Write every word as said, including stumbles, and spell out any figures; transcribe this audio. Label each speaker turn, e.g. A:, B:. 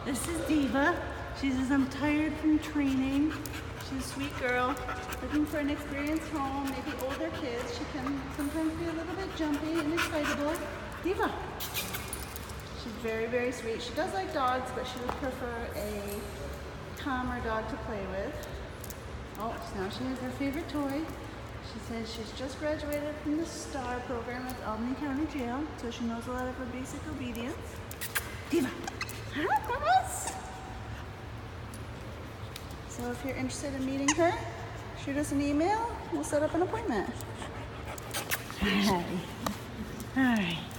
A: This is Diva. She says, I'm tired from training. She's a sweet girl, looking for an experienced home, maybe older kids. She can sometimes be a little bit jumpy and excitable. Diva. She's very, very sweet. She does like dogs, but she would prefer a calmer dog to play with. Oh, now she has her favorite toy. She says she's just graduated from the STAR program at Albany County Jail, so she knows a lot of her basic obedience. Diva. So if you're interested in meeting her, shoot us an email. We'll set up an appointment. All right. All right.